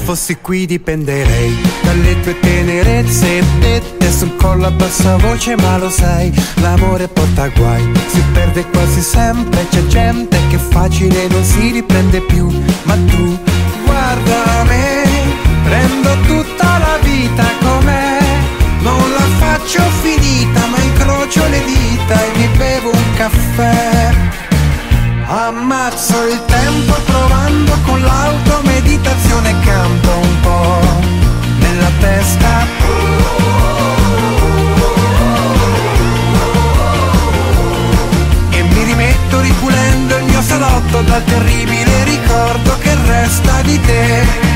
fossi qui dipenderei dalle tue tenerezze dette sul collo a bassa voce, ma lo sai, l'amore porta guai, si perde quasi sempre, c'è gente che facile non si riprende più. Ma tu, guarda me, prendo tutta la vita com'è, non la faccio finita, ma incrocio le dita e mi bevo un caffè. Ammazzo il tempo provando con l'automeditazione, canto un po' nella testa. E mi rimetto ripulendo il mio salotto dal terribile ricordo che resta di te.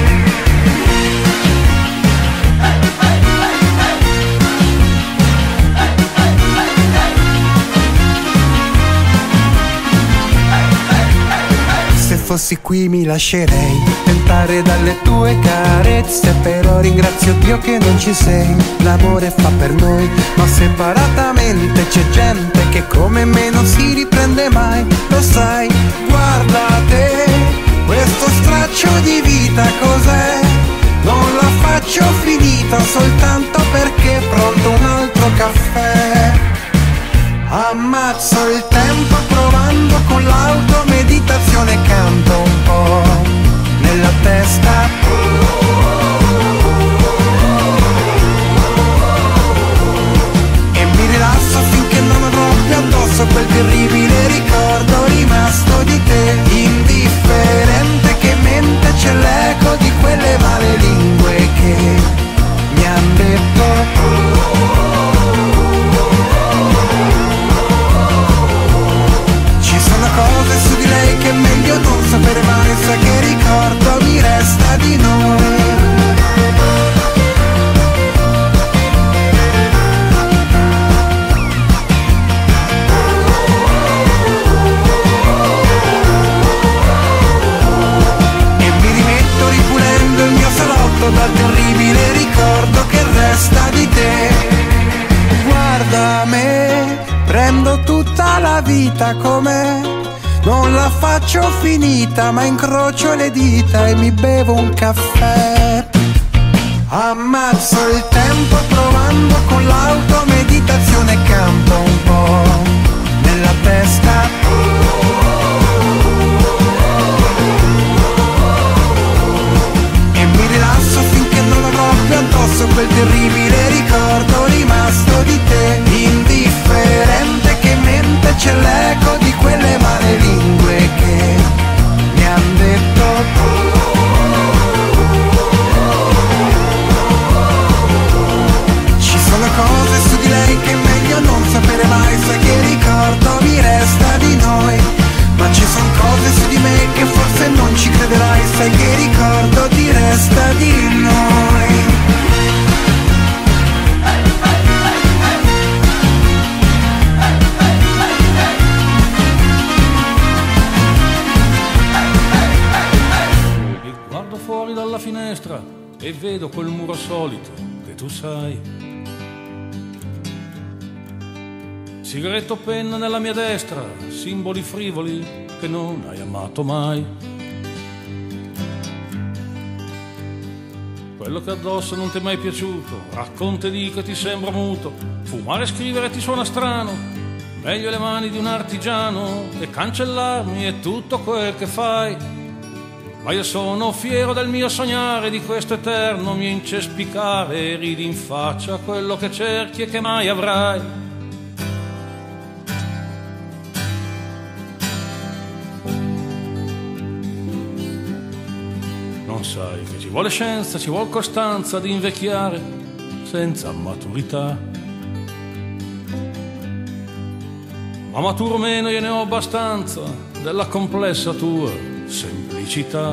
Se fossi qui mi lascerei tentare dalle tue carezze, però ringrazio Dio che non ci sei. L'amore fa per noi, ma separatamente c'è gente che come me non si riprende mai. Lo sai, guarda te, questo straccio di vita cos'è? Non la faccio finita soltanto perché è pronto un altro caffè. Ammazzo il tempo provando con l'automeditazione, canto un po' nella testa. E mi rilasso finché non avrò più addosso quel terribile ricordo rimasto di te. Indifferente che mente c'è l'eco di quelle male lingue che mi han detto. Cose su di lei che è meglio non sapere mai, sa che ricordo mi resta di noi. E mi rimetto ripulendo il mio salotto dal terribile ricordo che resta di te. Guarda me, prendo tutta la vita com'è, non la faccio finita, ma incrocio le dita e mi bevo un caffè. Ammazzo il tempo provando con l'automeditazione, canto un po' nella testa. E mi rilasso finché non avrò più addosso quel terribile ricordo rimasto di te. Indifferente che mente c'è l'eco di quelle male lingue che mi han detto. Ci sono cose su di lei che è meglio non sapere mai, sa che ricordo mi resta di noi. Ma ci sono cose su di me che forse non ci crederai, sai che ricordo ti resta di noi. Fuori dalla finestra e vedo quel muro solito che tu sai. Sigaretto penna nella mia destra, simboli frivoli che non hai amato mai. Quello che addosso non ti è mai piaciuto, racconta e di che ti sembra muto, fumare e scrivere ti suona strano, meglio le mani di un artigiano e cancellarmi è tutto quel che fai. Ma io sono fiero del mio sognare, di questo eterno mio incespicare, ridi in faccia quello che cerchi e che mai avrai. Non sai che ci vuole scienza, ci vuole costanza ad invecchiare senza maturità. Ma maturo meno io ne ho abbastanza della complessa tua semplicità.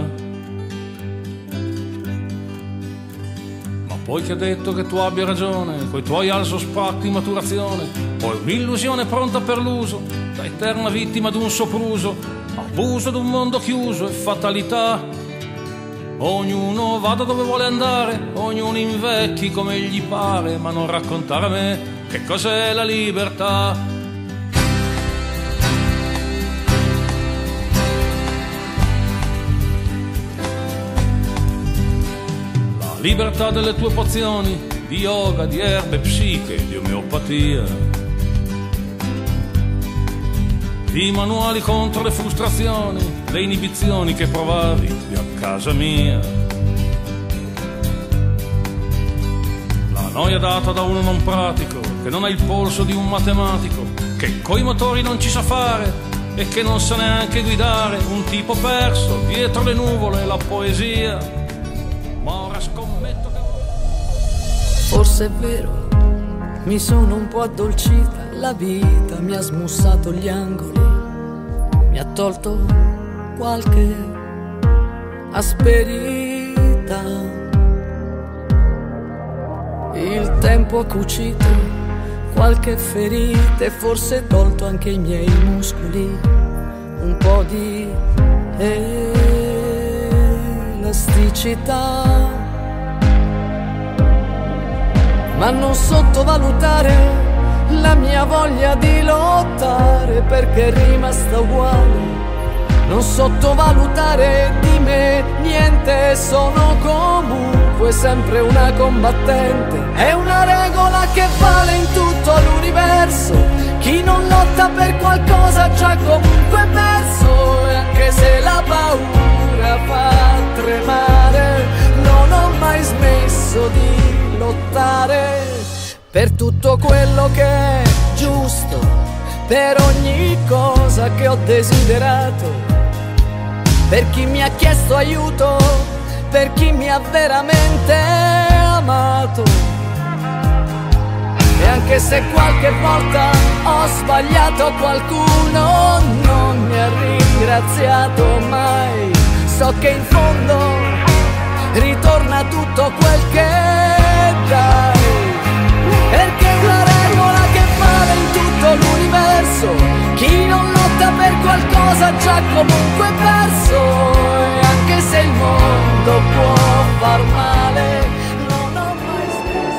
Ma poi che ha detto che tu abbia ragione, coi tuoi alzo spacco di maturazione, poi un'illusione pronta per l'uso, da eterna vittima d'un sopruso, abuso d'un mondo chiuso e fatalità. Ognuno vada dove vuole andare, ognuno invecchi come gli pare, ma non raccontare a me che cos'è la libertà. libertà delle tue pozioni di yoga, di erbe, psiche, di omeopatia, di manuali contro le frustrazioni, le inibizioni che provavi a casa mia. La noia data da uno non pratico, che non ha il polso di un matematico, che coi motori non ci sa fare e che non sa neanche guidare, un tipo perso dietro le nuvole e la poesia. Ma ora scommetto che... Forse è vero, mi sono un po' addolcita, la vita mi ha smussato gli angoli, mi ha tolto qualche asperità. Il tempo ha cucito qualche ferita e forse tolto anche i miei muscoli un po' di elasticità. Ma non sottovalutare la mia voglia di lottare, perché è rimasta uguale. Non sottovalutare di me niente, sono comunque sempre una combattente. È una regola che vale in tutto l'universo: chi non lotta per qualcosa già comunque perso. E anche se la paura fa tremare, non ho mai smesso di lottare per tutto quello che è giusto, per ogni cosa che ho desiderato, per chi mi ha chiesto aiuto, per chi mi ha veramente amato. E anche se qualche volta ho sbagliato qualcuno, non mi ha ringraziato mai, so che in fondo ritorna tutto quel che dai. Perché è una regola che vale in tutto l'universo: chi non lotta per qualcosa già comunque perso. E anche se il mondo può far male, non ho mai smesso.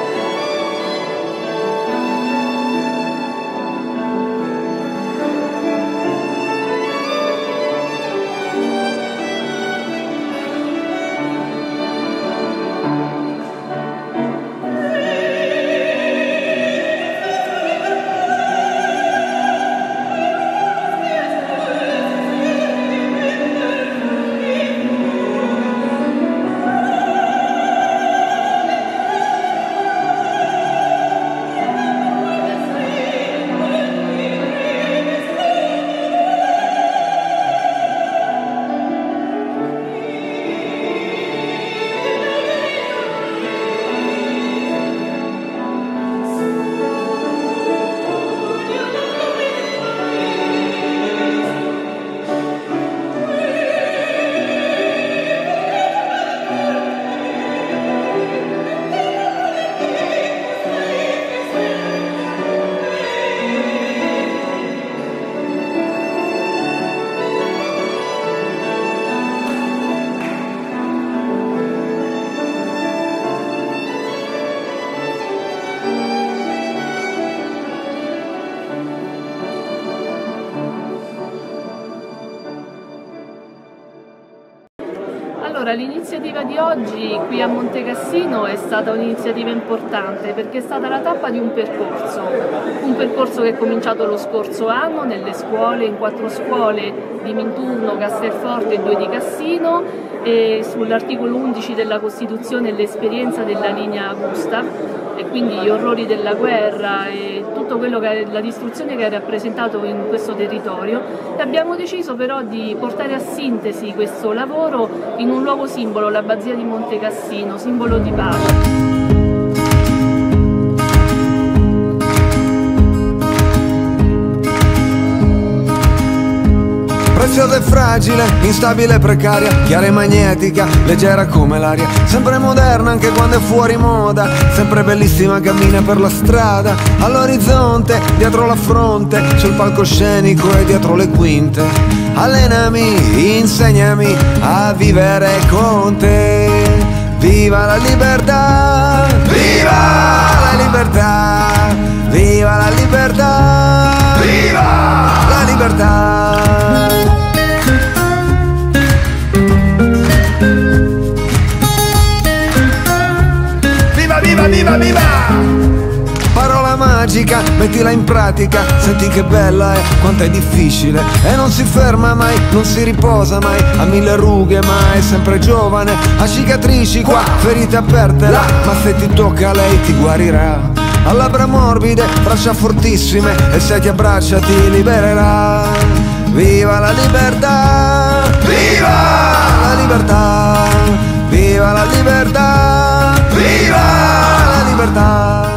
Allora, l'iniziativa di oggi qui a Montecassino è stata un'iniziativa importante perché è stata la tappa di un percorso che è cominciato lo scorso anno nelle scuole, in 4 scuole di Minturno, Castelforte e 2 di Cassino, e sull'articolo 11 della Costituzione e l'esperienza della linea Gustav, e quindi gli orrori della guerra e tutto quello che la distruzione che ha rappresentato in questo territorio. E abbiamo deciso però di portare a sintesi questo lavoro in un luogo simbolo, l'abbazia di Montecassino, simbolo di pace. Preziosa e fragile, instabile e precaria, chiara e magnetica, leggera come l'aria, sempre moderna anche quando è fuori moda, sempre bellissima, cammina per la strada, all'orizzonte, dietro la fronte, sul palcoscenico e dietro le quinte. Allenami, insegnami a vivere con te. Viva la libertà! Viva la libertà! Viva la libertà! Viva la libertà! mettila in pratica, senti che bella è, quanto è difficile. E non si ferma mai, non si riposa mai, ha 1000 rughe ma è sempre giovane, ha cicatrici qua, ferite aperte là, ma se ti tocca a lei ti guarirà. Ha labbra morbide, braccia fortissime, e se ti abbraccia ti libererà. Viva la libertà! Viva la libertà! Viva la libertà! Viva la libertà!